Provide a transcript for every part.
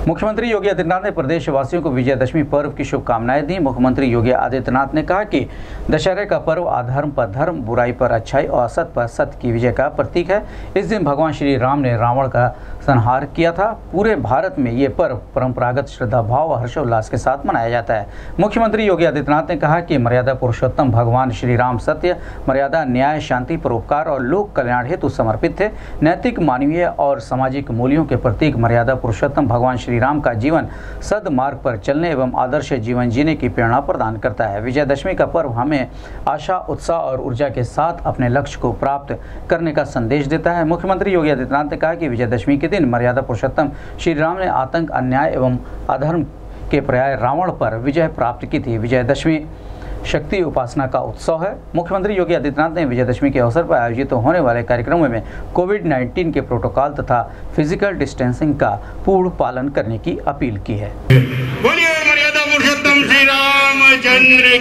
मुख्यमंत्री योगी आदित्यनाथ ने प्रदेशवासियों को विजयदशमी पर्व की शुभकामनाएं दी। मुख्यमंत्री योगी आदित्यनाथ ने कहा कि दशहरे का पर्व अधर्म पर धर्म, बुराई पर अच्छाई और असत पर सत्य की विजय का प्रतीक है। इस दिन भगवान श्री राम ने रावण का संहार किया था। पूरे भारत में ये पर्व परंपरागत श्रद्धा भाव और हर्षोल्लास के साथ मनाया जाता है। मुख्यमंत्री योगी आदित्यनाथ ने कहा कि मर्यादा पुरुषोत्तम भगवान श्री राम सत्य, मर्यादा, न्याय, शांति, परोपकार और लोक कल्याण हेतु समर्पित थे। नैतिक, मानवीय और सामाजिक मूल्यों के प्रतीक मर्यादा पुरुषोत्तम भगवान श्री राम का जीवन सद्मार्ग पर चलने एवं आदर्श जीवन जीने की प्रेरणा प्रदान करता है। विजयदशमी का पर्व हमें आशा, उत्साह और ऊर्जा के साथ अपने लक्ष्य को प्राप्त करने का संदेश देता है। मुख्यमंत्री योगी आदित्यनाथ ने कहा कि विजयदशमी के दिन मर्यादा पुरुषोत्तम श्री राम ने आतंक, अन्याय एवं अधर्म के पर्याय रावण पर विजय प्राप्त की थी। विजयदशमी शक्ति उपासना का उत्सव है। मुख्यमंत्री योगी आदित्यनाथ ने विजयदशमी के अवसर पर आयोजित होने वाले कार्यक्रमों में कोविड-19 के प्रोटोकॉल तथा फिजिकल डिस्टेंसिंग का पूर्ण पालन करने की अपील की है। बोलिए मर्यादा पुरुषोत्तम श्री रामचंद्र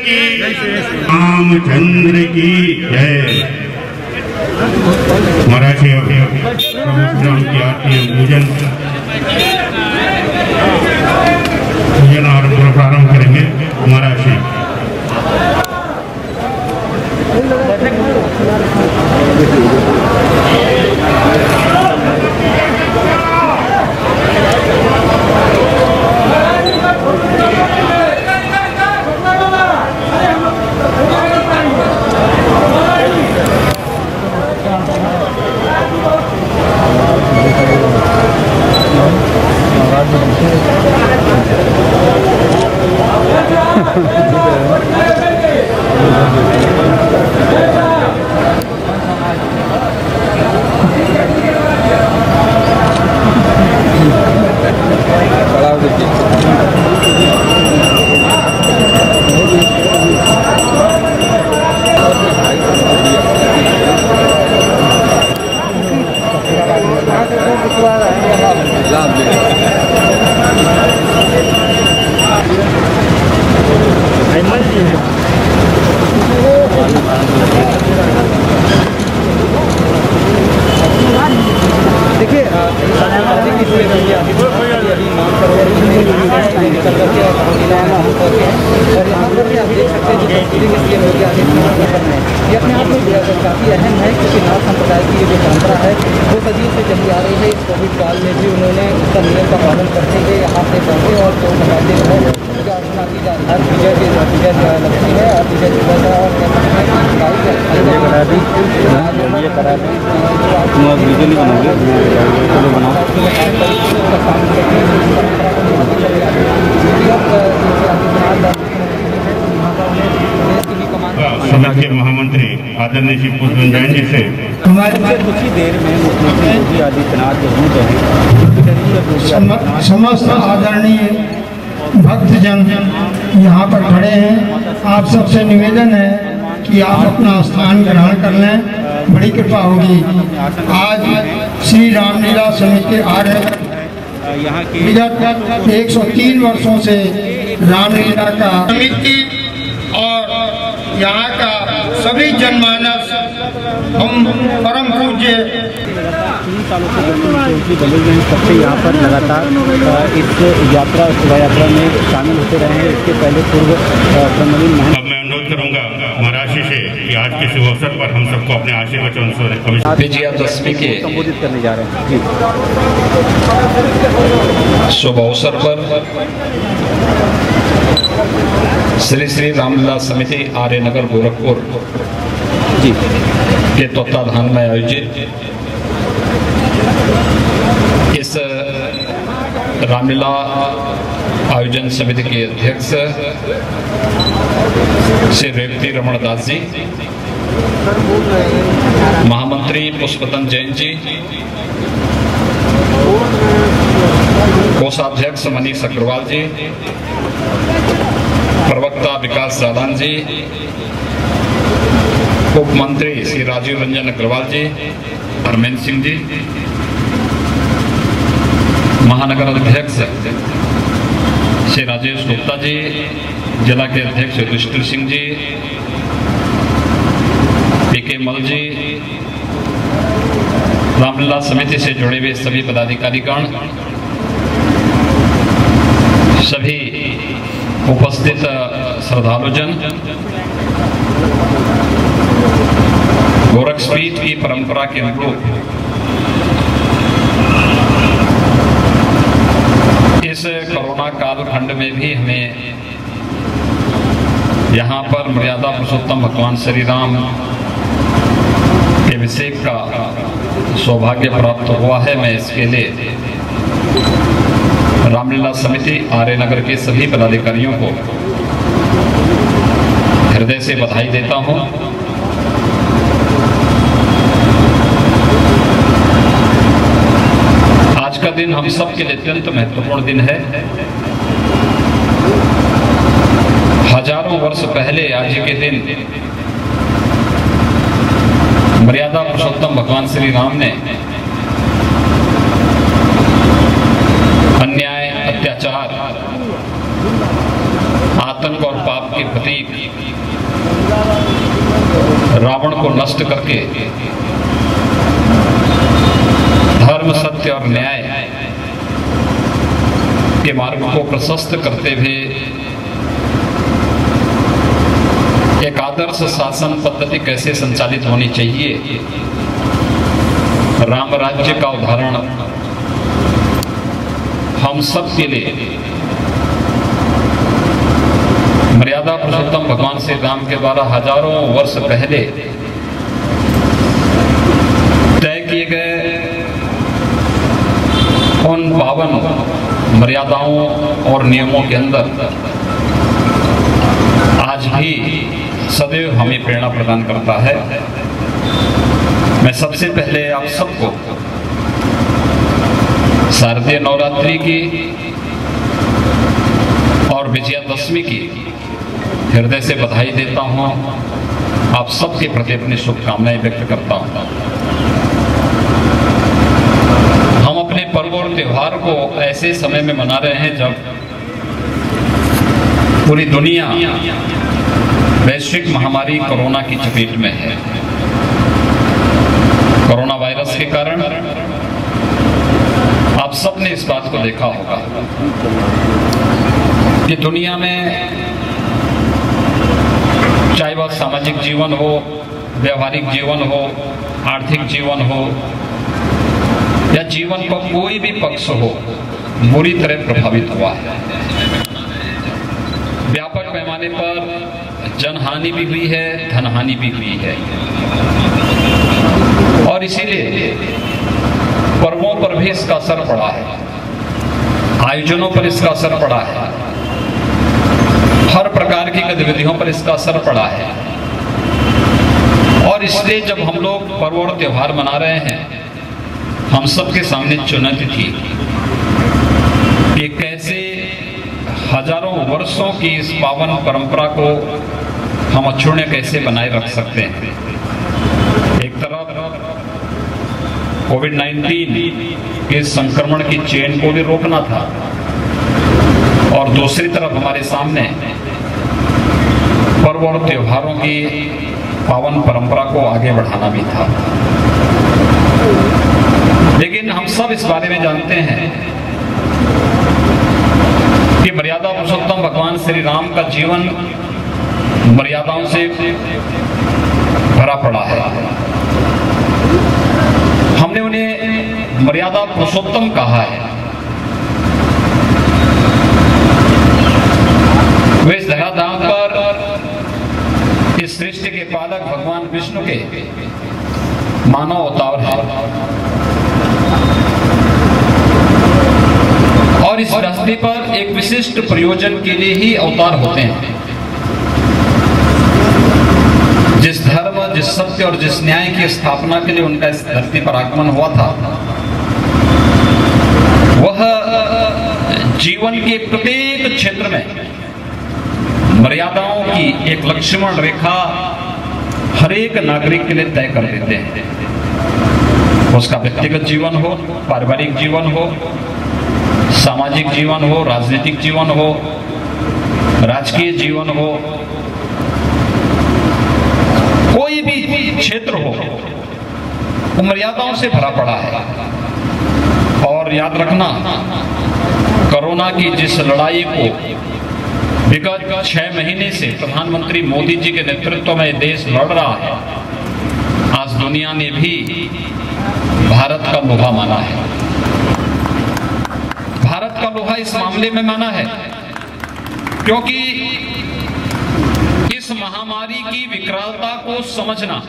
की जय। मराठी की आरती पूजन और प्रारंभ करेंगे। मराठी ये अपने आप में काफ़ी अहम है, क्योंकि नाथ संप्रदाय की जो परंपरा है वो सदियों से चली आ रही है। इस कोविड काल में भी उन्होंने उसका नियम का पालन करते हुए यहाँ से पहुँचे और तो बताते हुए पूजा अर्चना की जा रही है। विजय लगती है और विजय दिवस है और समाज के महामंत्री आदरणीय श्री पुष्पन जैन जी से हमारे कुछ ही देर में मुख्यमंत्री योगी आदित्यनाथ समस्त आदरणीय भक्तजन यहाँ पर खड़े हैं। आप सबसे निवेदन है कि आप अपना स्थान ग्रहण कर लें, बड़ी कृपा होगी। आज श्री रामलीला समिति आर्य विगत 103 वर्षों से रामलीला का समिति और यहाँ का सभी जनमानस हम परम पूज्य 3 सालों से मुख्यमंत्री बने हुए हैं, सबसे यहाँ पर लगातार इस यात्रा शोभा यात्रा में शामिल होते रहे हैं। इसके पहले पूर्व अब मैं अनुरोध करूँगा महाराष्ट्र से कि आज के शुभ अवसर पर हम सबको अपने आशीर्वचन से विजयादशमी के संबोधित करने जा रहे हैं जी। शुभ अवसर पर श्री श्री रामलीला समिति आर्यनगर गोरखपुर जी के तत्वाधान में आयोजित इस रामलीला आयोजन समिति के अध्यक्ष श्री रेवती रमण दास जी, महामंत्री पुष्पतन जैन जी, कोषाध्यक्ष मनीष अग्रवाल जी, प्रवक्ता विकास जालान जी, उप मंत्री श्री राजीव रंजन अग्रवाल जी, धर्मेंद्र सिंह जी, महानगर अध्यक्ष श्री राजेश गुप्ता जी, जिला के अध्यक्ष युधिष्ठिर सिंह जी, पीके मल जी, रामलीला समिति से जुड़े हुए सभी पदाधिकारीगण, सभी उपस्थित श्रद्धालुजन, गोरक्षपीठ की परंपरा के अनुरूप इस कोरोना कालखंड में भी हमें यहाँ पर मर्यादा पुरुषोत्तम भगवान श्री राम के अभिषेक का सौभाग्य प्राप्त हुआ है। मैं इसके लिए रामलीला समिति आर्यनगर के सभी पदाधिकारियों को हृदय से बधाई देता हूँ। आज का दिन हम सब के लिए अत्यंत महत्वपूर्ण दिन है। हजारों वर्ष पहले आज के दिन मर्यादा पुरुषोत्तम भगवान श्री राम ने अन्याय, अत्याचार, आतंक और पाप के प्रतीक रावण को नष्ट करके धर्म, सत्य और न्याय के मार्ग को प्रशस्त करते हुए एक आदर्श शासन पद्धति कैसे संचालित होनी चाहिए, राम राज्य का उदाहरण हम सब के लिए मर्यादा पुरुषोत्तम भगवान श्री राम के द्वारा हजारों वर्ष पहले तय किए गए उन पावन मर्यादाओं और नियमों के अंदर आज भी सदैव हमें प्रेरणा प्रदान करता है। मैं सबसे पहले आप सबको शारदीय नवरात्रि की और विजयादशमी की हृदय से बधाई देता हूँ। आप सबके प्रति अपनी शुभकामनाएं व्यक्त करता हूँ। हम अपने पर्व और त्योहार को ऐसे समय में मना रहे हैं जब पूरी दुनिया वैश्विक महामारी कोरोना की चपेट में है। कोरोना वायरस के कारण आप सबने इस बात को देखा होगा कि दुनिया में चाहे वह सामाजिक जीवन हो, व्यवहारिक जीवन हो, आर्थिक जीवन हो या जीवन का कोई भी पक्ष हो, बुरी तरह प्रभावित हुआ है। व्यापक पैमाने पर जनहानि भी हुई है, धनहानि भी हुई है और इसीलिए पर्वों पर भी इसका असर पड़ा है, आयोजनों पर इसका असर पड़ा है, हर प्रकार की गतिविधियों पर इसका असर पड़ा है। और इसलिए जब हम लोग पर्व और त्योहार मना रहे हैं, हम सबके सामने चुनौती थी कि कैसे हजारों वर्षों की इस पावन परंपरा को हम अक्षुण्य कैसे बनाए रख सकते हैं। एक तरफ कोविड-19 के संक्रमण की चेन को भी रोकना था और दूसरी तरफ हमारे सामने पर्व और त्योहारों की पावन परंपरा को आगे बढ़ाना भी था। लेकिन हम सब इस बारे में जानते हैं कि मर्यादा पुरुषोत्तम भगवान श्री राम का जीवन मर्यादाओं से भरा पड़ा है। हमने उन्हें मर्यादा पुरुषोत्तम कहा है। वे इस धराधाम पर इस सृष्टि के पालक भगवान विष्णु के मानव अवतार है और इस धरती पर एक विशिष्ट प्रयोजन के लिए ही अवतार होते हैं। जिस धर्म, जिस सत्य और जिस न्याय की स्थापना के लिए उनका इस धरती पर आगमन हुआ था, वह जीवन के प्रत्येक क्षेत्र में मर्यादाओं की एक लक्ष्मण रेखा हर एक नागरिक के लिए तय कर देते हैं। उसका व्यक्तिगत जीवन हो, पारिवारिक जीवन हो, सामाजिक जीवन हो, राजनीतिक जीवन हो, राजकीय जीवन हो, कोई भी क्षेत्र हो, वो मर्यादाओं से भरा पड़ा है। और याद रखना, कोरोना कोरोना की जिस लड़ाई को विगत 6 महीने से प्रधानमंत्री मोदी जी के नेतृत्व में देश लड़ रहा है, आज दुनिया ने भी भारत का लोहा माना है। भारत का लोहा इस मामले में माना है क्योंकि इस महामारी की विकरालता को समझना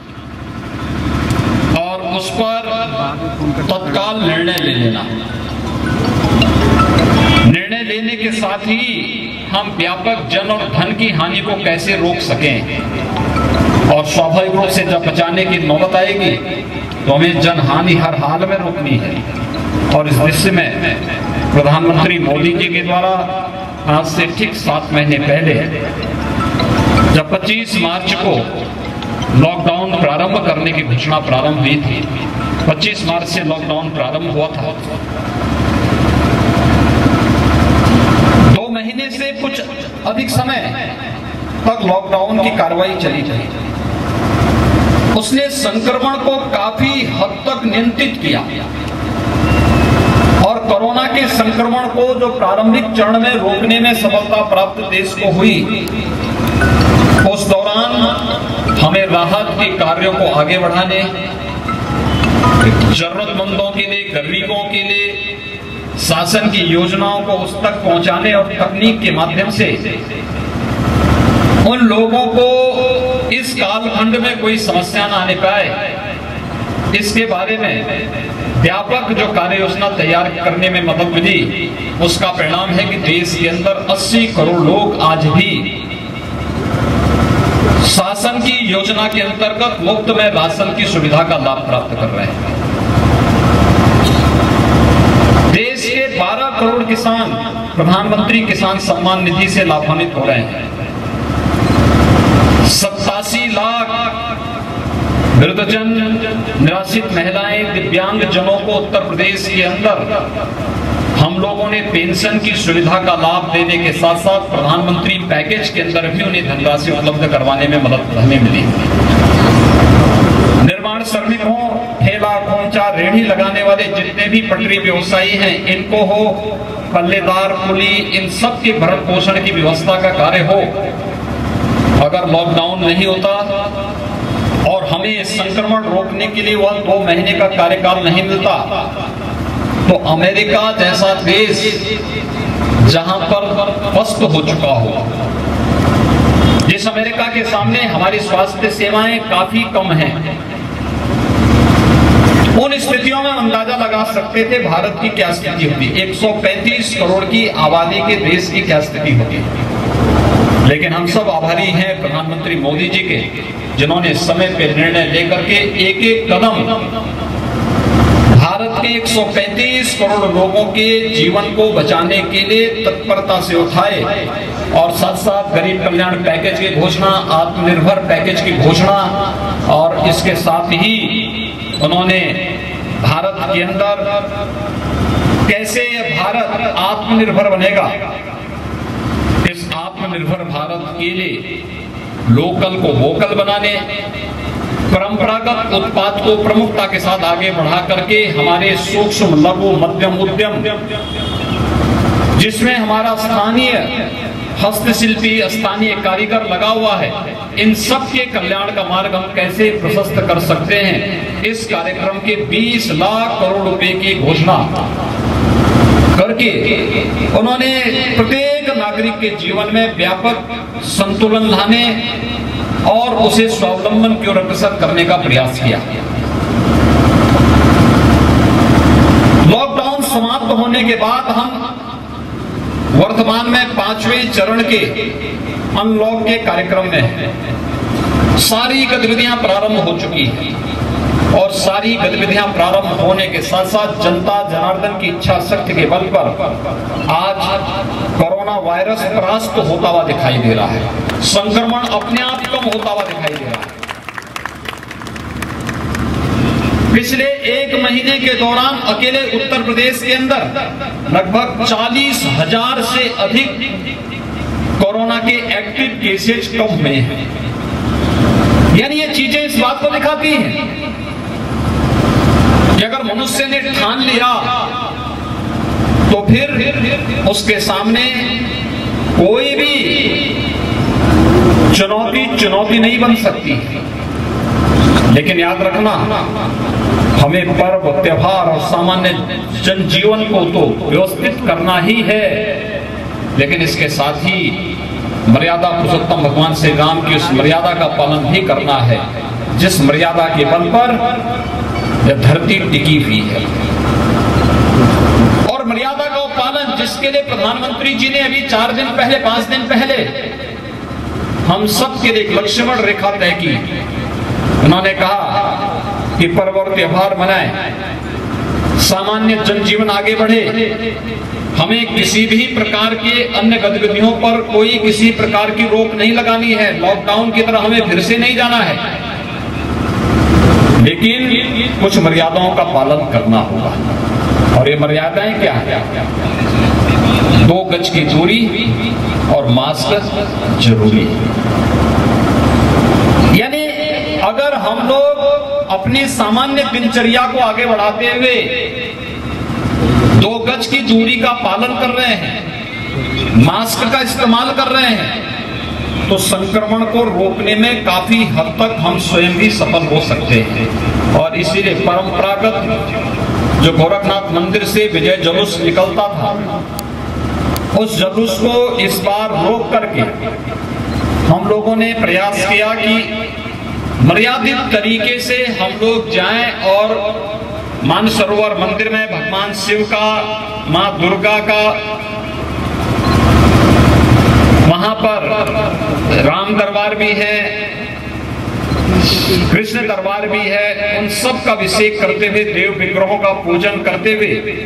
और उस पर तत्काल निर्णय ले लेना, निर्णय लेने के साथ ही हम व्यापक जन और धन की हानि को कैसे रोक सकें, और स्वाभाविक रूप से जब बचाने की नौबत आएगी तो हमें जन हानि हर हाल में रोकनी है। और इस दृश्य में प्रधानमंत्री मोदी जी के द्वारा आज से ठीक 7 महीने पहले जब 25 मार्च को लॉकडाउन प्रारंभ करने की घोषणा प्रारंभ हुई थी, 25 मार्च से लॉकडाउन प्रारंभ हुआ था, 2 महीने से कुछ अधिक समय तक लॉकडाउन की कार्रवाई चली थी। उसने संक्रमण को काफी हद तक नियंत्रित किया और कोरोना के संक्रमण को जो प्रारंभिक चरण में रोकने में सफलता प्राप्त देश को हुई, उस दौरान हमें राहत के कार्यों को आगे बढ़ाने, जरूरतमंदों के लिए, गरीबों के लिए शासन की योजनाओं को उस तक पहुंचाने और तकनीक के माध्यम से उन लोगों को इस कालखंड में कोई समस्या ना आने पाए, इसके बारे में व्यापक जो कार्य योजना तैयार करने में मदद मिली। उसका परिणाम है कि देश के अंदर 80 करोड़ लोग आज भी शासन की योजना के अंतर्गत मुफ्त में राशन की सुविधा का लाभ प्राप्त कर रहे हैं। देश के 12 करोड़ किसान प्रधानमंत्री किसान सम्मान निधि से लाभान्वित हो रहे हैं। 87 लाख वृद्धजन, निराश्रित महिलाएं, दिव्यांग जनों को उत्तर प्रदेश के अंदर हम लोगों ने पेंशन की सुविधा का लाभ देने के साथ साथ प्रधानमंत्री पैकेज के अंदर भी उन्हें धनराशि उपलब्ध करवाने में मदद हमें मिली। निर्माण श्रमिक हो, ठेला खोमचा रेहड़ी लगाने वाले जितने भी पटरी व्यवसायी हैं, इनको हो, पल्लेदार, कुली, इन सब के भरण पोषण की व्यवस्था का कार्य हो। अगर लॉकडाउन नहीं होता और हमें संक्रमण रोकने के लिए वह 2 महीने का कार्यकाल नहीं मिलता, तो अमेरिका जैसा देश जहां पर पस्त हो चुका हो, जिस अमेरिका के सामने हमारी स्वास्थ्य सेवाएं काफी कम हैं, उन स्थितियों में अंदाजा लगा सकते थे भारत की क्या स्थिति होगी, 135 करोड़ की आबादी के देश की क्या स्थिति होगी। लेकिन हम सब आभारी हैं प्रधानमंत्री मोदी जी के, जिन्होंने समय पे निर्णय लेकर के एक एक कदम भारत के 135 करोड़ लोगों के जीवन को बचाने के लिए तत्परता से उठाए और साथ साथ गरीब कल्याण पैकेज की घोषणा, आत्मनिर्भर पैकेज की घोषणा, और इसके साथ ही उन्होंने भारत के अंदर कैसे भारत आत्मनिर्भर बनेगा, इस आत्मनिर्भर भारत के लिए लोकल को वोकल बनाने, परंपरागत उत्पाद को प्रमुखता के साथ आगे बढ़ा करके हमारे सूक्ष्म, लघु, मध्यम उद्यम, जिसमें हमारा स्थानीय हस्तशिल्पी, स्थानीय कारीगर लगा हुआ है, इन सब के कल्याण का मार्ग हम कैसे प्रशस्त कर सकते हैं, इस कार्यक्रम के 20 लाख करोड़ रुपए की घोषणा करके उन्होंने प्रत्येक नागरिक के जीवन में व्यापक संतुलन लाने और उसे स्वावलंबन की ओर अग्रसर करने का प्रयास किया। लॉकडाउन समाप्त होने के बाद हम वर्तमान में 5वें चरण के अनलॉक के कार्यक्रम में हैं। सारी गतिविधियां प्रारंभ हो चुकी हैं और सारी गतिविधियां प्रारंभ होने के साथ साथ जनता जनार्दन की इच्छा शक्ति के बल पर आज कोरोना वायरस परास्त होता हुआ दिखाई दे रहा है, संक्रमण अपने आप कम होता हुआ दिखाई दे रहा है। पिछले 1 महीने के दौरान अकेले उत्तर प्रदेश के अंदर लगभग 40,000 से अधिक कोरोना के एक्टिव केसेज कम हुए हैं। यानी ये चीजें इस बात को दिखाती हैं कि अगर मनुष्य ने ठान लिया तो फिर उसके सामने कोई भी चुनौती नहीं बन सकती। लेकिन याद रखना, हमें पर्व त्योहार और सामान्य जनजीवन को तो व्यवस्थित करना ही है, लेकिन इसके साथ ही मर्यादा पुरुषोत्तम भगवान श्री राम की उस मर्यादा का पालन भी करना है, जिस मर्यादा के बल पर यह धरती टिकी हुई है। और मर्यादा का पालन जिसके लिए प्रधानमंत्री जी ने अभी 4 दिन पहले 5 दिन पहले हम सब के लिए एक लक्ष्मण रेखा तय की। उन्होंने कहा कि पर्व और त्योहार मनाएं, सामान्य जनजीवन आगे बढ़े, हमें किसी भी प्रकार के अन्य गतिविधियों पर कोई किसी प्रकार की रोक नहीं लगानी है। लॉकडाउन की तरह हमें फिर से नहीं जाना है, लेकिन कुछ मर्यादाओं का पालन करना होगा। और ये मर्यादाएं क्या है? 2 गज की दूरी और मास्क जरूरी है। यानी अगर हम लोग अपनी सामान्य दिनचर्या को आगे बढ़ाते हुए 2 गज की दूरी का पालन कर रहे हैं, मास्क का इस्तेमाल कर रहे हैं, तो संक्रमण को रोकने में काफी हद तक हम स्वयं भी सफल हो सकते हैं। और इसीलिए परंपरागत जो गोरखनाथ मंदिर से विजय जुलूस निकलता था, उस जुलूस को इस बार रोक करके हम लोगों ने प्रयास किया कि मर्यादित तरीके से हम लोग जाएं और मानसरोवर मंदिर में भगवान शिव का, मां दुर्गा का, वहां पर राम दरबार भी है, कृष्ण दरबार भी है, उन सब का अभिषेक करते हुए, देव विग्रहों का पूजन करते हुए,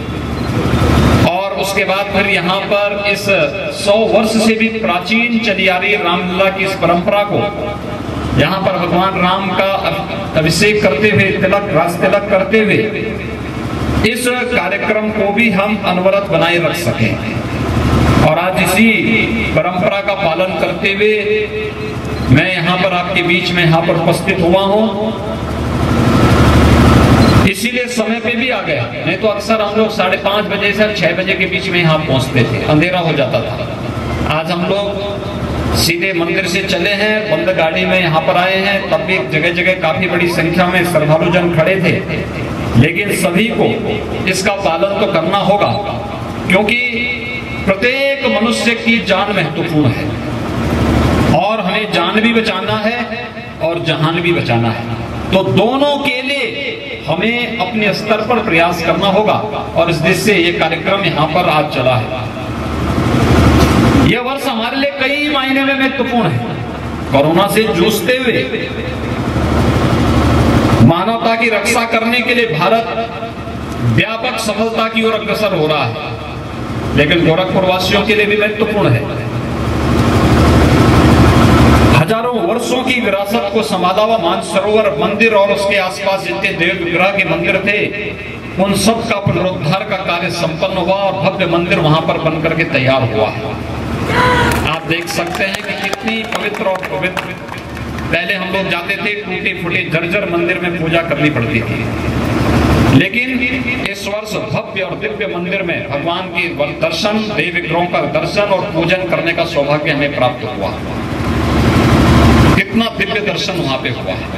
और उसके बाद फिर यहाँ पर इस 100 वर्ष से भी प्राचीन चली आ रही रामलीला की इस परंपरा को यहाँ पर भगवान राम का अभिषेक करते हुए, रास तिलक करते हुए इस कार्यक्रम को भी हम अनवरत बनाए रख सकें। और आज इसी परंपरा का पालन करते हुए मैं यहाँ पर आपके बीच में यहाँ पर उपस्थित हुआ हूँ। इसीलिए समय पे भी आ गया, नहीं तो अक्सर हम लोग 5:30 बजे से 6 बजे के बीच में यहाँ पहुँचते थे, अंधेरा हो जाता था। आज हम लोग सीधे मंदिर से चले हैं, बंद गाड़ी में यहाँ पर आए हैं, तब भी जगह जगह काफी बड़ी संख्या में श्रद्धालु जन खड़े थे। लेकिन सभी को इसका पालन तो करना होगा, क्योंकि प्रत्येक मनुष्य की जान महत्वपूर्ण है और हमें जान भी बचाना है और जहान भी बचाना है। तो दोनों के लिए हमें अपने स्तर पर प्रयास करना होगा और इस दृष्टि से ये कार्यक्रम यहाँ पर आज चला है। यह वर्ष हमारे लिए कई मायने में महत्वपूर्ण है। कोरोना से जूझते हुए मानवता की रक्षा करने के लिए भारत व्यापक सफलता की ओर अग्रसर हो रहा है, लेकिन गोरखपुर वासियों के लिए भी महत्वपूर्ण है। हजारों वर्षों की विरासत को संभाला हुआ मानसरोवर मंदिर और उसके आसपास जितने देव विग्रह के मंदिर थे, उन सब का पुनरुद्धार का कार्य संपन्न हुआ और भव्य मंदिर वहां पर बनकर के तैयार हुआ है। आप देख सकते हैं कि कितनी पवित्र और पवित्र, पहले हम लोग जाते थे टूटे फूटे जर्जर मंदिर में पूजा करनी पड़ती थी, लेकिन इस वर्ष भव्य और दिव्य मंदिर में भगवान के दर्शन, देव विग्रहों का दर्शन और पूजन करने का सौभाग्य हमें प्राप्त हुआ। कितना दिव्य दर्शन वहां पे हुआ है।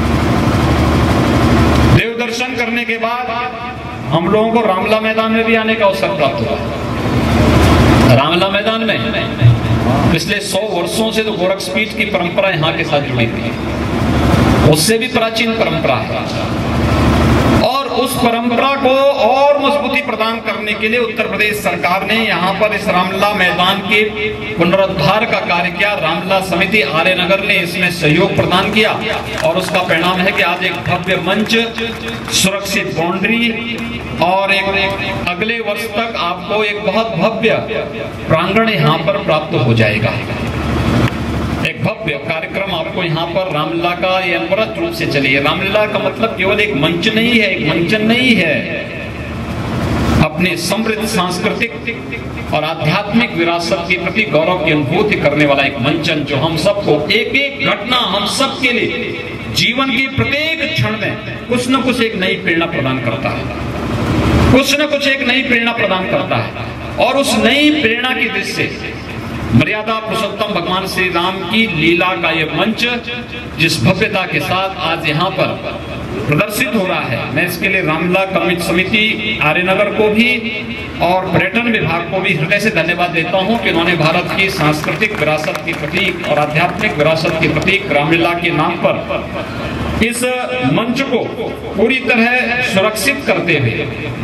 देव दर्शन करने के बाद हम लोगों को रामला मैदान में भी आने का अवसर प्राप्त हुआ। रामला मैदान में पिछले 100 वर्षों से तो गोरक्षपीठ की परंपरा यहाँ के साथ जुड़ी थी, उससे भी प्राचीन परंपरा है। और उस परंपरा को और मजबूती प्रदान करने के लिए उत्तर प्रदेश सरकार ने यहाँ पर इस रामलीला मैदान के पुनरुद्धार का कार्य किया। रामलीला समिति आर्यनगर ने इसमें सहयोग प्रदान किया और उसका परिणाम है कि आज एक भव्य मंच, सुरक्षित बाउंड्री और एक अगले वर्ष तक आपको एक बहुत भव्य प्रांगण यहाँ पर प्राप्त हो जाएगा। एक भव्य कार्यक्रम आपको यहाँ पर रामलीला का ये अनवरत रूप से चलिए। रामलीला का मतलब केवल एक मंच नहीं है, एक मंचन नहीं है, अपने समृद्ध सांस्कृतिक और आध्यात्मिक विरासत के प्रति गौरव की अनुभूति करने वाला एक मंचन, जो हम सबको एक एक घटना, हम सब के लिए जीवन के प्रत्येक क्षण में कुछ न कुछ एक नई प्रेरणा प्रदान करता है, कुछ न कुछ एक नई प्रेरणा प्रदान करता है। और उस नई प्रेरणा की दृष्टि से मर्यादा पुरुषोत्तम भगवान श्री राम की लीला का ये मंच जिस भव्यता के साथ आज यहाँ पर प्रदर्शित हो रहा है, मैं इसके लिए रामलीला कमिटी समिति आर्यनगर को भी और पर्यटन विभाग को भी हृदय से धन्यवाद देता हूँ कि उन्होंने भारत की सांस्कृतिक विरासत की प्रतीक और आध्यात्मिक विरासत की प्रतीक रामलीला के नाम पर इस मंच को पूरी तरह सुरक्षित करते हुए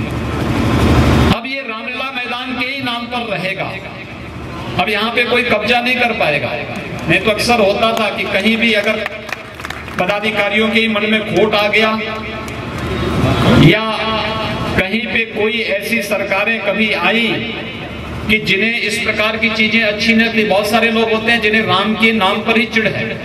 अब ये रामलीला मैदान के ही नाम पर रहेगा। अब यहाँ पे कोई कब्जा नहीं कर पाएगा। नहीं तो अक्सर होता था कि कहीं भी अगर पदाधिकारियों के मन में खोट आ गया या कहीं पे कोई ऐसी सरकारें कभी आई कि जिन्हें इस प्रकार की चीजें अच्छी नहीं थी, बहुत सारे लोग होते हैं जिन्हें राम के नाम पर ही चिढ़ है,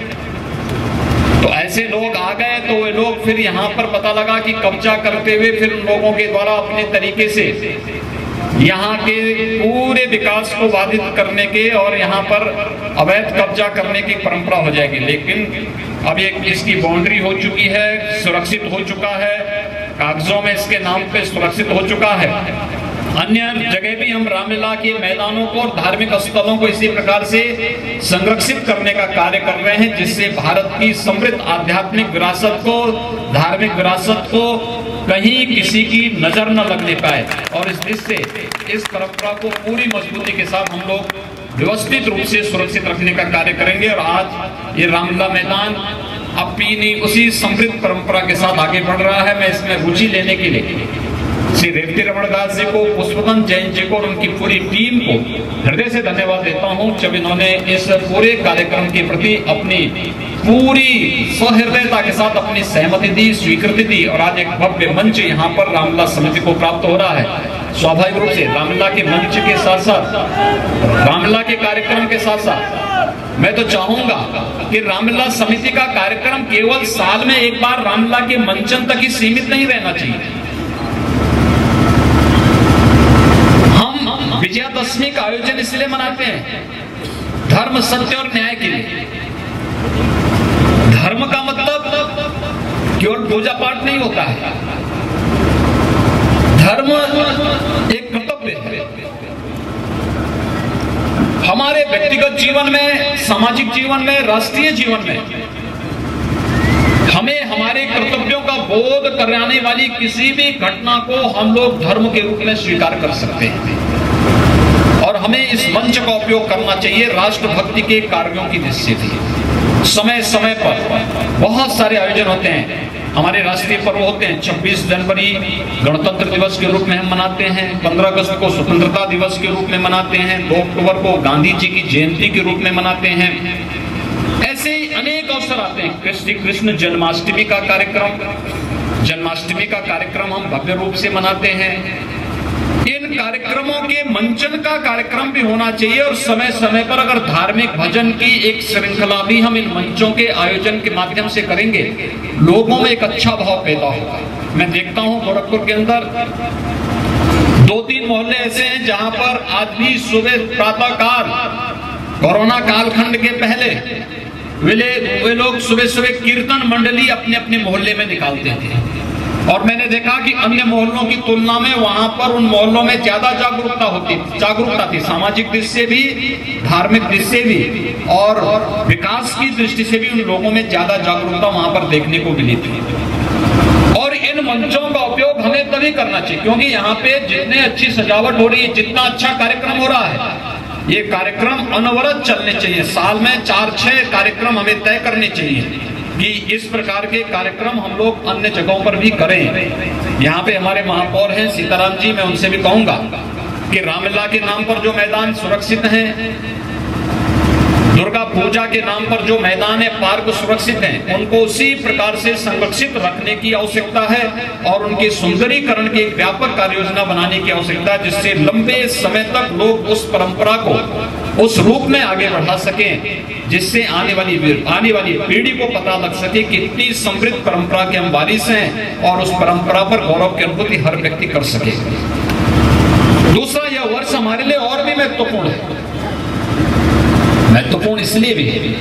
तो ऐसे लोग आ गए तो वे लोग फिर यहाँ पर पता लगा कि कब्जा करते हुए फिर उन लोगों के द्वारा अपने तरीके से यहाँ के पूरे विकास को बाधित करने के और यहाँ पर अवैध कब्जा करने की परंपरा हो जाएगी। लेकिन अब एक इसकी बाउंड्री हो चुकी है, सुरक्षित हो चुका है, कागजों में इसके नाम पे सुरक्षित हो चुका है। अन्य जगह भी हम रामलीला के मैदानों को और धार्मिक स्थलों को इसी प्रकार से संरक्षित करने का कार्य कर रहे हैं, जिससे भारत की समृद्ध आध्यात्मिक विरासत को, धार्मिक विरासत को कहीं किसी की नजर न लगने पाए और इस दृष्टि से इस परंपरा को पूरी मजबूती के साथ हम लोग व्यवस्थित रूप से सुरक्षित रखने का कार्य करेंगे। और आज ये रामलीला मैदान अपनी उसी समृद्ध परंपरा के साथ आगे बढ़ रहा है। मैं इसमें रुचि लेने के लिए श्री रेवती रमण दास जी को, पुष्पवंत जैन जी को और उनकी पूरी टीम को हृदय से धन्यवाद देता हूं, जब इन्होंने इस पूरे कार्यक्रम के प्रति अपनी पूरी सहृदयता के साथ अपनी सहमति दी, स्वीकृति दी और आज एक भव्य मंच यहाँ पर रामलीला समिति को प्राप्त हो रहा है। स्वाभाविक रूप से रामलीला के मंच के साथ साथ, रामलीला के कार्यक्रम के साथ साथ मैं तो चाहूंगा कि रामलीला समिति का कार्यक्रम केवल साल में एक बार रामलीला के मंचन तक ही सीमित नहीं रहना चाहिए। विजयादशमी का आयोजन इसलिए मनाते हैं धर्म, सत्य और न्याय के लिए। धर्म का मतलब केवल पूजा पाठ नहीं होता है, धर्म एक कर्तव्य है। हमारे व्यक्तिगत जीवन में, सामाजिक जीवन में, राष्ट्रीय जीवन में हमें हमारे कर्तव्यों का बोध कराने वाली किसी भी घटना को हम लोग धर्म के रूप में स्वीकार कर सकते हैं और हमें इस मंच का उपयोग करना चाहिए राष्ट्रभक्ति के कार्यों की दृष्टि से। समय समय पर बहुत सारे आयोजन होते हैं, हमारे राष्ट्रीय पर्व होते हैं। 26 जनवरी गणतंत्र दिवस के रूप में हम मनाते हैं, 15 अगस्त को स्वतंत्रता दिवस के रूप में मनाते हैं, 2 अक्टूबर को गांधी जी की जयंती के रूप में मनाते हैं। ऐसे अनेक अवसर आते हैं। श्री कृष्ण जन्माष्टमी का कार्यक्रम हम भव्य रूप से मनाते हैं। इन कार्यक्रमों के मंचन का कार्यक्रम भी होना चाहिए और समय समय पर अगर धार्मिक भजन की एक श्रृंखला भी हम इन मंचों के आयोजन के माध्यम से करेंगे, लोगों में एक अच्छा भाव पैदा होगा। मैं देखता हूं गोरखपुर के अंदर 2-3 मोहल्ले ऐसे हैं जहां पर आज भी सुबह प्रातः काल, कोरोना कालखंड के पहले वे लोग सुबह सुबह कीर्तन मंडली अपने अपने मोहल्ले में निकालते थे और मैंने देखा कि अन्य मोहल्लों की तुलना में वहां पर उन मोहल्लों में ज्यादा जागरूकता थी, सामाजिक दृष्टि से भी, धार्मिक दृष्टि से भी और विकास की दृष्टि से भी उन लोगों में ज्यादा जागरूकता वहां पर देखने को मिली थी। और इन मंचों का उपयोग हमें तभी करना चाहिए क्योंकि यहाँ पे जितने अच्छी सजावट हो रही है, जितना अच्छा कार्यक्रम हो रहा है, ये कार्यक्रम अनवरत चलने चाहिए। साल में 4-6 कार्यक्रम हमें तय करने चाहिए कि इस प्रकार के कार्यक्रम हम लोग अन्य जगहों पर भी करें। यहाँ पे हमारे महापौर हैं सीताराम जी, मैं उनसे भी कहूंगा कि रामलीला के नाम पर जो मैदान सुरक्षित हैं, दुर्गा पूजा के नाम पर जो मैदान है, पार्क सुरक्षित हैं, उनको उसी प्रकार से संरक्षित रखने की आवश्यकता है और उनके सुंदरीकरण की एक व्यापक कार्य योजना बनाने की आवश्यकता है, जिससे लंबे समय तक लोग उस परंपरा को उस रूप में आगे बढ़ा सकें, जिससे आने वाली पीढ़ी को पता लग सके कि इतनी समृद्ध परंपरा के हम वारिस हैं और उस परंपरा पर गौरव की अनुभूति हर व्यक्ति कर सके। दूसरा, यह वर्ष हमारे लिए और भी महत्वपूर्ण है। महत्वपूर्ण इसलिए भी है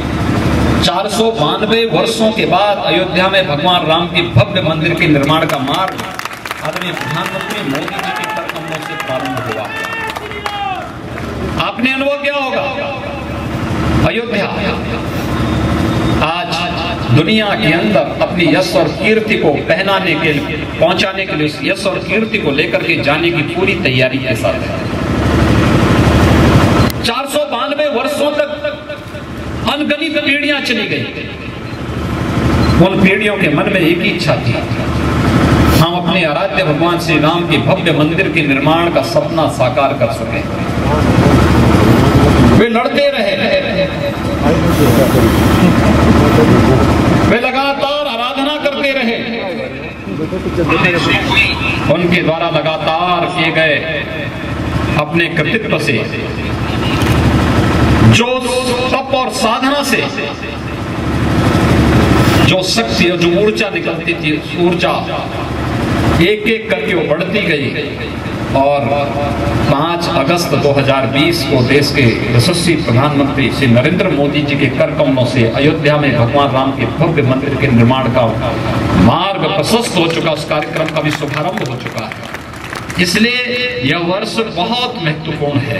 492 वर्षों के बाद अयोध्या में भगवान राम के भव्य मंदिर के निर्माण का मार्ग आदरणीय प्रधानमंत्री मोदी जी के कर कमलों से प्रारंभ हुआ। आपने अनुभव किया होगा, अयोध्या आज दुनिया के अंदर अपनी यश और कीर्ति को पहनाने के लिए, पहुंचाने के लिए, उस यश और कीर्ति को लेकर के जाने की पूरी तैयारी के साथ है। 492 वर्षों तक अनगिनत पीढ़ियां चली गई। उन पीढ़ियों के मन में एक ही इच्छा थी, हम अपने आराध्य भगवान श्री राम के भव्य मंदिर के निर्माण का सपना साकार कर सके। वे लड़ते रहे, वे लगातार आराधना करते रहे। उनके द्वारा लगातार किए गए अपने कृतित्व से, जो तप और साधना से जो शक्ति और जो ऊर्जा निकलती थी, ऊर्जा एक एक करके वो बढ़ती गई और 5 अगस्त 2020 को देश के यशस्वी प्रधानमंत्री श्री नरेंद्र मोदी जी के कर कमलों से अयोध्या में भगवान राम के भव्य मंदिर के निर्माण का मार्ग प्रशस्त हो चुका, उस कार्यक्रम का भी शुभारंभ हो चुका है। इसलिए यह वर्ष बहुत महत्वपूर्ण है।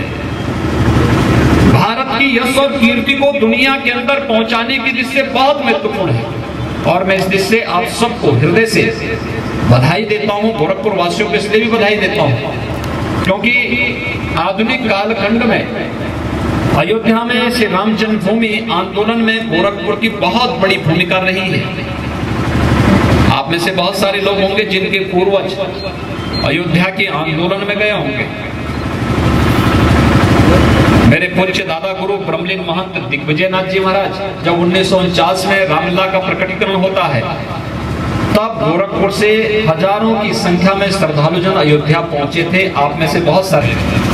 भारत की यश और कीर्ति को दुनिया के अंदर पहुंचाने की दृष्टि से बहुत महत्वपूर्ण है और मैं इस दृष्टि से आप सबको हृदय से बधाई देता हूं। गोरखपुर वासियों को इसलिए भी बधाई देता हूं क्योंकि आधुनिक कालखंड में अयोध्या में श्री राम जन्मभूमि आंदोलन में गोरखपुर की बहुत बड़ी भूमिका रही है। आप में से बहुत सारे लोग होंगे जिनके पूर्वज अयोध्या के आंदोलन में गए होंगे। मेरे पूज्य दादा गुरु ब्रह्मलीन महंत दिग्विजयनाथ जी महाराज जब 1949 में रामलीला का प्रकटीकरण होता है, तब गोरखपुर से हजारों की संख्या में श्रद्धालुजन अयोध्या पहुंचे थे। आप में से बहुत सारे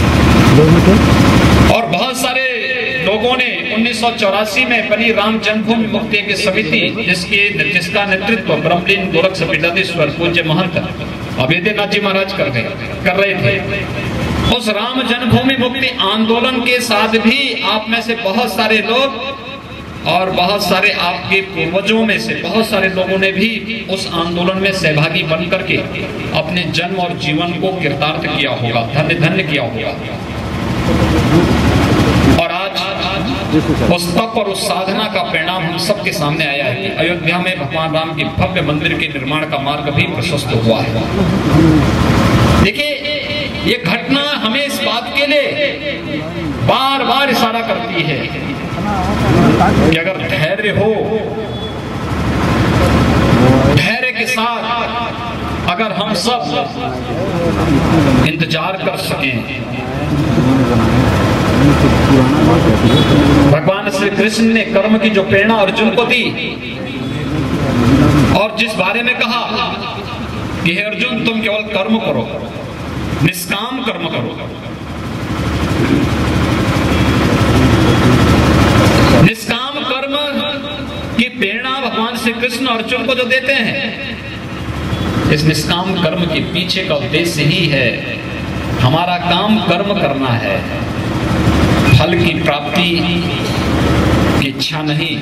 और बहुत सारे लोगों ने 1984 में बनी राम जन्मभूमि मुक्ति की समिति जिसका नेतृत्व ब्रह्मलीन गोरक्ष पीठाधीश्वर पूज्य महंत अभेद्यनाथ जी महाराज कर रहे थे। उस राम जन्मभूमि मुक्ति आंदोलन के साथ भी आप में से बहुत सारे लोग और बहुत सारे आपके पूर्वजों में से बहुत सारे लोगों ने भी उस आंदोलन में सहभागी बन करके अपने जन्म और जीवन को कृतार्थ किया होगा, धन्य धन्य किया होगा। और आज उस तप और उस साधना का परिणाम हम सबके सामने आया है कि अयोध्या में भगवान राम के भव्य मंदिर के निर्माण का मार्ग भी प्रशस्त हुआ है। देखिए, ये घटना हमें इस बात के लिए बार बार इशारा करती है कि अगर धैर्य हो, धैर्य के साथ अगर हम सब इंतजार कर सकें, भगवान श्री कृष्ण ने कर्म की जो प्रेरणा अर्जुन को दी और जिस बारे में कहा कि हे अर्जुन तुम केवल कर्म करो, निष्काम कर्म करो, निष्काम कर्म की प्रेरणा भगवान श्री कृष्ण अर्जुन को जो देते हैं, इस निष्काम कर्म के पीछे का उद्देश्य ही है हमारा काम कर्म करना है, फल की प्राप्ति की इच्छा नहीं।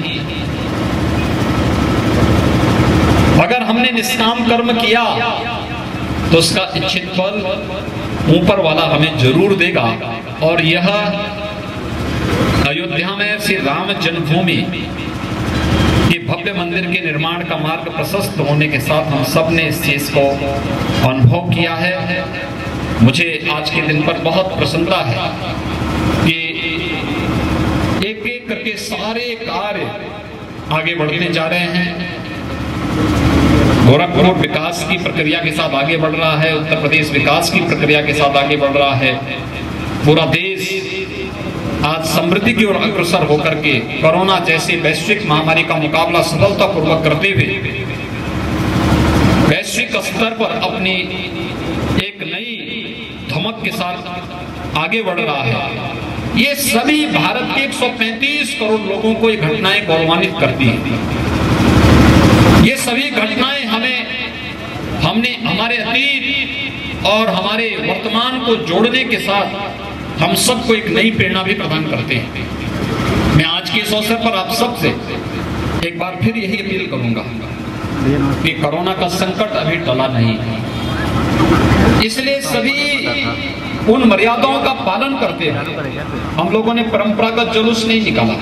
अगर हमने निष्काम कर्म किया तो उसका इच्छित फल ऊपर वाला हमें जरूर देगा। और यह अयोध्या में श्री राम जन्मभूमि के भव्य मंदिर के निर्माण का मार्ग प्रशस्त होने के साथ हम सब ने इस चीज को अनुभव किया है। मुझे आज के दिन पर बहुत प्रसन्नता है कि एक एक करके सारे कार्य आगे बढ़ने जा रहे हैं। गोरखपुर विकास की प्रक्रिया के साथ आगे बढ़ रहा है, उत्तर प्रदेश विकास की प्रक्रिया के साथ आगे बढ़ रहा है। पूरा देश आज समृद्धि की ओर अग्रसर होकर के कोरोना जैसी वैश्विक महामारी का मुकाबला सफलतापूर्वक करते हुए वैश्विक स्तर पर अपनी एक नई धमक के साथ आगे बढ़ रहा है। ये सभी भारत के 135 करोड़ लोगों को ये घटनाएं गौरवान्वित करती हैं। ये सभी घटनाएं हमने हमारे अतीत और हमारे वर्तमान को जोड़ने के साथ हम सबको एक नई प्रेरणा भी प्रदान करते हैं। मैं आज के इस अवसर पर आप सबसे एक बार फिर यही अपील करूंगा कि कोरोना का संकट अभी टला नहीं, इसलिए सभी उन मर्यादाओं का पालन करते हुए हम लोगों ने परंपरागत जुलूस नहीं निकाला।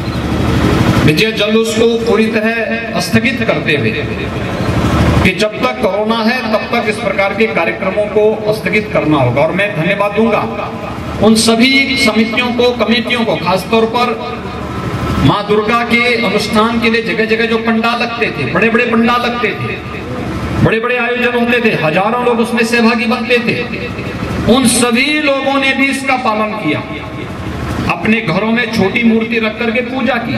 विजय जुलूस को पूरी तरह स्थगित करते हुए कि जब तक कोरोना है तब तक इस प्रकार के कार्यक्रमों को स्थगित करना होगा। और मैं धन्यवाद दूंगा उन सभी समितियों को, कमेटियों को, खासतौर पर माँ दुर्गा के अनुष्ठान के लिए जगह जगह जो पंडाल लगते थे, बड़े बड़े पंडाल लगते थे, बड़े बड़े आयोजन होते थे, हजारों लोग उसमें सहभागी बनते थे, उन सभी लोगों ने भी इसका पालन किया। अपने घरों में छोटी मूर्ति रख करके पूजा की।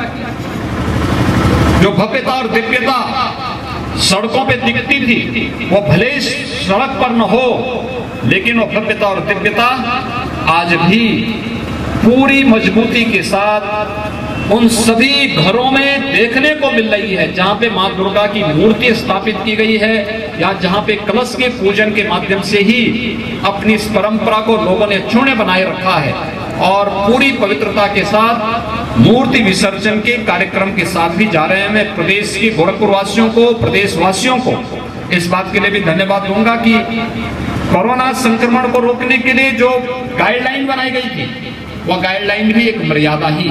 जो भव्यता और दिव्यता सड़कों पे दिखती थी वो भले सड़क पर न हो, लेकिन वो भव्यता और दिव्यता आज भी पूरी मजबूती के साथ उन सभी घरों में देखने को मिल रही है जहां पे मां दुर्गा की मूर्ति स्थापित की गई है या जहां पे कलश के पूजन के माध्यम से ही अपनी इस परंपरा को लोगों ने अक्षुण्य बनाए रखा है और पूरी पवित्रता के साथ मूर्ति विसर्जन के कार्यक्रम के साथ भी जा रहे हैं। मैं प्रदेश के गोरखपुर वासियों को, प्रदेशवासियों को इस बात के लिए भी धन्यवाद दूंगा कि कोरोना संक्रमण को रोकने के लिए जो गाइडलाइन बनाई गई थी वह गाइडलाइन भी एक मर्यादा ही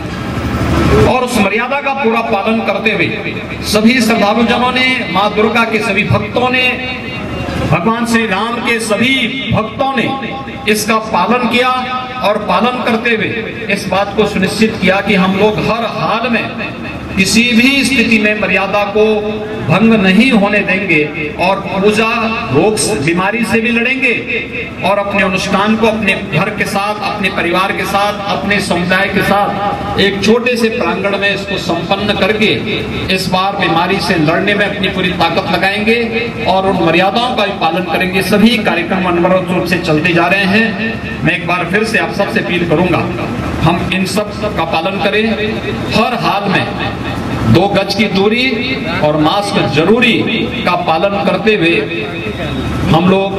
है और उस मर्यादा का पूरा पालन करते हुए सभी श्रद्धालुजनों ने, मां दुर्गा के सभी भक्तों ने, भगवान श्री राम के सभी भक्तों ने इसका पालन किया और पालन करते हुए इस बात को सुनिश्चित किया कि हम लोग हर हाल में किसी भी स्थिति में मर्यादा को भंग नहीं होने देंगे और पूजा रोग बीमारी से भी लड़ेंगे और अपने अनुष्ठान को अपने घर के साथ, अपने परिवार के साथ, अपने समुदाय के साथ एक छोटे से प्रांगण में इसको संपन्न करके इस बार बीमारी से लड़ने में अपनी पूरी ताकत लगाएंगे और उन मर्यादाओं का भी पालन करेंगे। सभी कार्यक्रम अनवरत रूप से चलते जा रहे हैं। मैं एक बार फिर से आप सबसे अपील करूंगा हम इन सब का पालन करें, हर हाल में 2 गज की दूरी और मास्क जरूरी का पालन करते हुए हम लोग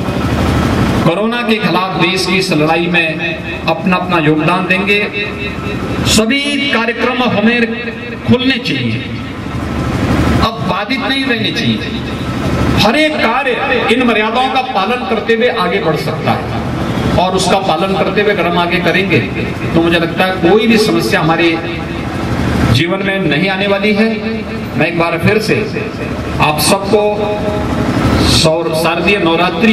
कोरोना के खिलाफ देश की इस लड़ाई में अपना अपना योगदान देंगे। सभी कार्यक्रम हमें खुलने चाहिए, अब बाधित नहीं रहने चाहिए। हर एक कार्य इन मर्यादाओं का पालन करते हुए आगे बढ़ सकता है और उसका पालन करते हुए अगर हम आगे करेंगे तो मुझे लगता है कोई भी समस्या हमारे जीवन में नहीं आने वाली है। मैं एक बार फिर से आप सबको शारदीय नवरात्रि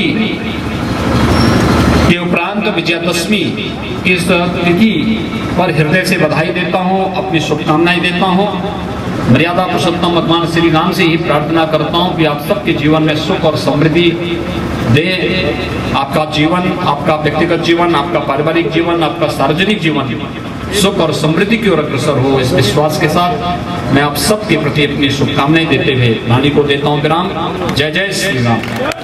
के उपरांत विजयादशमी की इस तिथि पर हृदय से बधाई देता हूं, अपनी शुभकामनाएं देता हूं। मर्यादा पुरुषोत्तम भगवान श्री राम से ही प्रार्थना करता हूं कि आप सबके जीवन में सुख और समृद्धि दे। आपका जीवन, आपका व्यक्तिगत जीवन, आपका पारिवारिक जीवन, आपका सार्वजनिक जीवन सुख और समृद्धि की ओर अग्रसर हो। इस विश्वास के साथ मैं आप सबके प्रति अपनी शुभकामनाएं देते हुए वाणी को देता हूं विराम। जय जय श्री राम।